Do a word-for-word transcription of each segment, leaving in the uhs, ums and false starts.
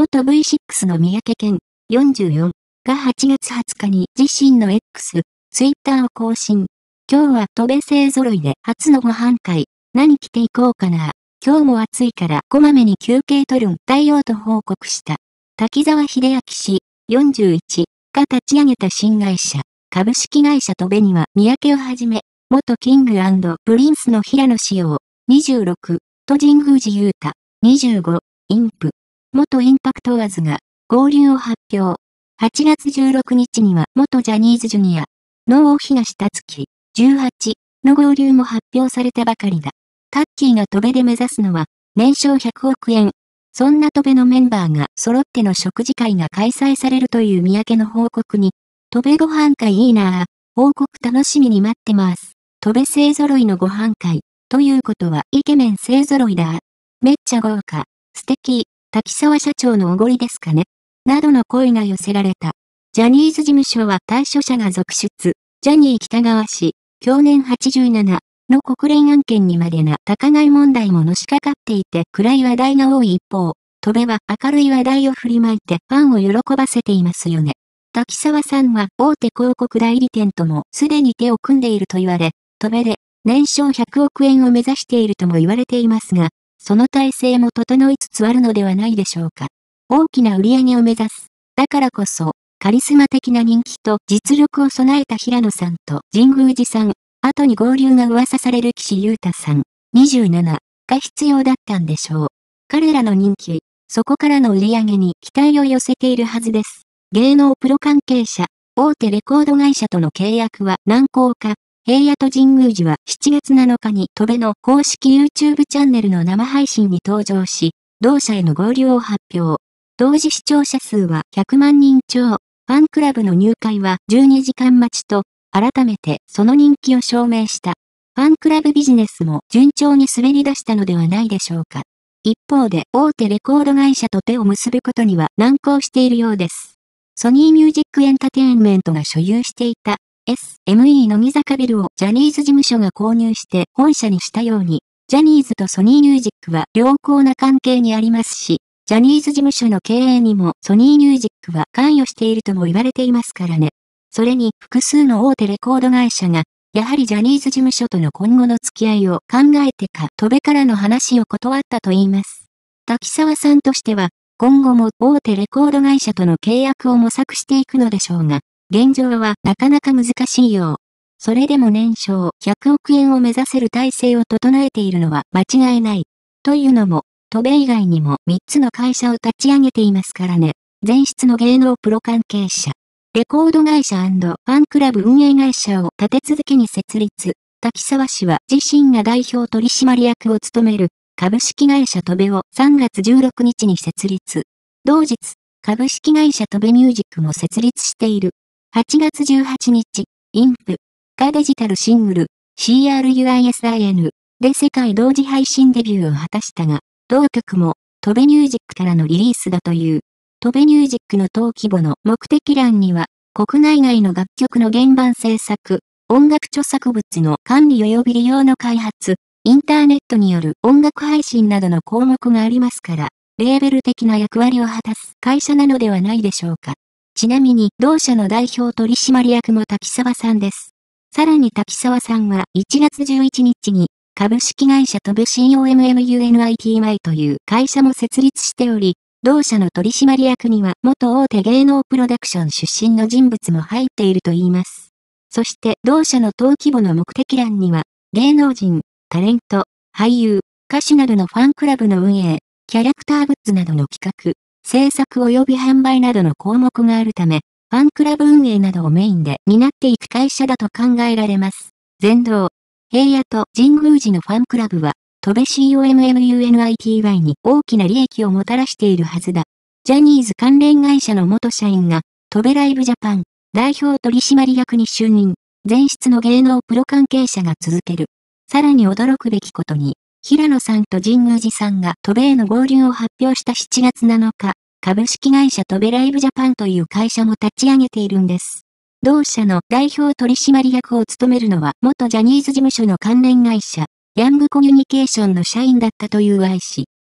元 ブイシックス の三宅健、よんじゅうよんがはちがつはつかに自身の X、ツイッターを更新。今日は戸部勢揃いで初のご飯会。何着ていこうかな。今日も暑いからこまめに休憩取るんだよと報告した。滝沢秀明氏、よんじゅういちが立ち上げた新会社、株式会社戸部には三宅をはじめ、元キング&プリンスの平野紫耀、にじゅうろく、と神宮寺勇太、にじゅうご、インプ、元インパクトワーズが合流を発表。はちがつじゅうろくにちには元ジャニーズジュニアの大東達樹、じゅうはちの合流も発表されたばかりだ。タッキーが戸部で目指すのは年商ひゃくおくえん。そんな戸部のメンバーが揃っての食事会が開催されるという三宅の報告に、戸部ご飯会いいなぁ。報告楽しみに待ってます。戸部勢揃いのご飯会。ということはイケメン勢揃いだ。めっちゃ豪華。素敵。滝沢社長のおごりですかね。などの声が寄せられた。ジャニーズ事務所は対処者が続出。ジャニー喜多川氏、去年はちじゅうななの国連案件にまでな高買い問題ものしかかっていて暗い話題が多い一方、戸部は明るい話題を振りまいてファンを喜ばせていますよね。滝沢さんは大手広告代理店ともすでに手を組んでいると言われ、戸部で年商ひゃくおくえんを目指しているとも言われていますが、その体制も整いつつあるのではないでしょうか。大きな売り上げを目指す。だからこそ、カリスマ的な人気と実力を備えた平野さんと神宮寺さん、後に合流が噂される岸優太さん、にじゅうななが必要だったんでしょう。彼らの人気、そこからの売り上げに期待を寄せているはずです。芸能プロ関係者、大手レコード会社との契約は難航か。平野と神宮寺はしちがつなのかに戸部の公式 YouTube チャンネルの生配信に登場し、同社への合流を発表。同時視聴者数はひゃくまんにん超、ファンクラブの入会はじゅうにじかん待ちと、改めてその人気を証明した。ファンクラブビジネスも順調に滑り出したのではないでしょうか。一方で大手レコード会社と手を結ぶことには難航しているようです。ソニーミュージックエンタテインメントが所有していた エスエムイー 乃木坂ビルをジャニーズ事務所が購入して本社にしたように、ジャニーズとソニーミュージックは良好な関係にありますし、ジャニーズ事務所の経営にもソニーミュージックは関与しているとも言われていますからね。それに複数の大手レコード会社が、やはりジャニーズ事務所との今後の付き合いを考えてか戸部からの話を断ったと言います。滝沢さんとしては、今後も大手レコード会社との契約を模索していくのでしょうが、現状はなかなか難しいよう。それでも年商ひゃくおくえんを目指せる体制を整えているのは間違いない。というのも、戸部以外にもみっつの会社を立ち上げていますからね。前室の芸能プロ関係者。レコード会社&ファンクラブ運営会社を立て続けに設立。滝沢氏は自身が代表取締役を務める株式会社戸部をさんがつじゅうろくにちに設立。同日、株式会社戸部ミュージックも設立している。はちがつじゅうはちにち、インプがデジタルシングル シーアールユーアイエスアイエヌ で世界同時配信デビューを果たしたが、同曲も戸部ミュージックからのリリースだという。戸部ミュージックの登記簿の目的欄には、国内外の楽曲の原版制作、音楽著作物の管理及び利用の開発、インターネットによる音楽配信などの項目がありますから、レーベル的な役割を果たす会社なのではないでしょうか。ちなみに同社の代表取締役も滝沢さんです。さらに滝沢さんはいちがつじゅういちにちに株式会社戸部 コム という会社も設立しており、同社の取締役には元大手芸能プロダクション出身の人物も入っているといいます。そして同社の登記簿の目的欄には芸能人、タレント、俳優、歌手などのファンクラブの運営、キャラクターグッズなどの企画、制作及び販売などの項目があるため、ファンクラブ運営などをメインで担っていく会社だと考えられます。全道、平野と神宮寺のファンクラブは、戸部 コム に大きな利益をもたらしているはずだ。ジャニーズ関連会社の元社員が、戸部ライブジャパン、代表取締役に就任、前室の芸能プロ関係者が続ける。さらに驚くべきことに、平野さんと神宮寺さんが戸部への合流を発表したしちがつなのか、株式会社戸部ライブジャパンという会社も立ち上げているんです。同社の代表取締役を務めるのは元ジャニーズ事務所の関連会社、ヤングコミュニケーションの社員だったという愛氏。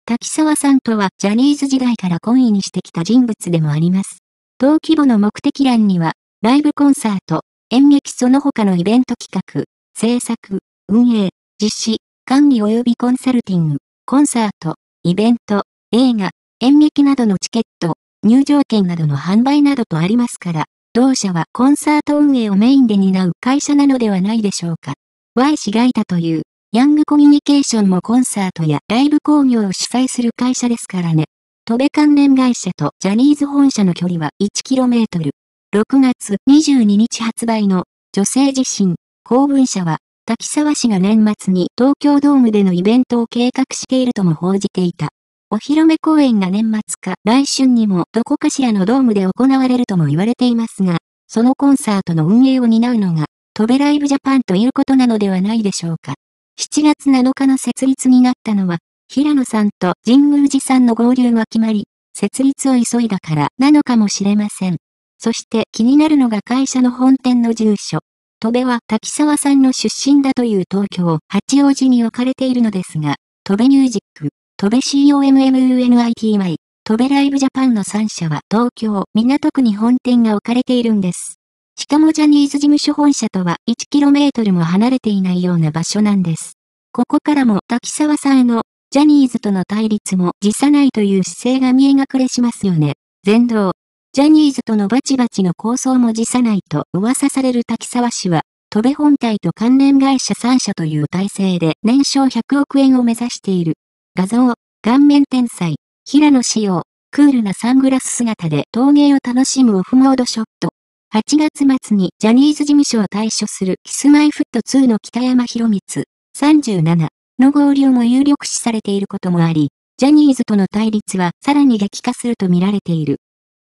滝沢さんとはジャニーズ時代から懇意にしてきた人物でもあります。同規模の目的欄には、ライブコンサート、演劇その他のイベント企画、制作、運営、実施、管理及びコンサルティング、コンサート、イベント、映画、演劇などのチケット、入場券などの販売などとありますから、同社はコンサート運営をメインで担う会社なのではないでしょうか。Y 氏がいたという、ヤングコミュニケーションもコンサートやライブ興行を主催する会社ですからね。戸部関連会社とジャニーズ本社の距離は いちキロメートル。ろくがつにじゅうににち発売の女性自身、公文社は、滝沢氏が年末に東京ドームでのイベントを計画しているとも報じていた。お披露目公演が年末か来春にもどこかしらのドームで行われるとも言われていますが、そのコンサートの運営を担うのが、戸部ライブジャパンということなのではないでしょうか。しちがつなのかの設立になったのは、平野さんと神宮寺さんの合流が決まり、設立を急いだからなのかもしれません。そして気になるのが会社の本店の住所。戸部は滝沢さんの出身だという東京、八王子に置かれているのですが、戸部ミュージック、戸部 コムムニティ、戸部ライブジャパンのさん社は東京、港区に本店が置かれているんです。しかもジャニーズ事務所本社とは いちキロメートルも離れていないような場所なんです。ここからも滝沢さんへのジャニーズとの対立も辞さないという姿勢が見え隠れしますよね。全道。ジャニーズとのバチバチの構想も辞さないと噂される滝沢氏は、戸部本体と関連会社さん社という体制で年商ひゃくおくえんを目指している。画像、顔面天才、平野紫耀、クールなサングラス姿で陶芸を楽しむオフモードショット。はちがつ末にジャニーズ事務所を退所するキスマイフットツーの北山宏光、さんじゅうななの合流も有力視されていることもあり、ジャニーズとの対立はさらに激化すると見られている。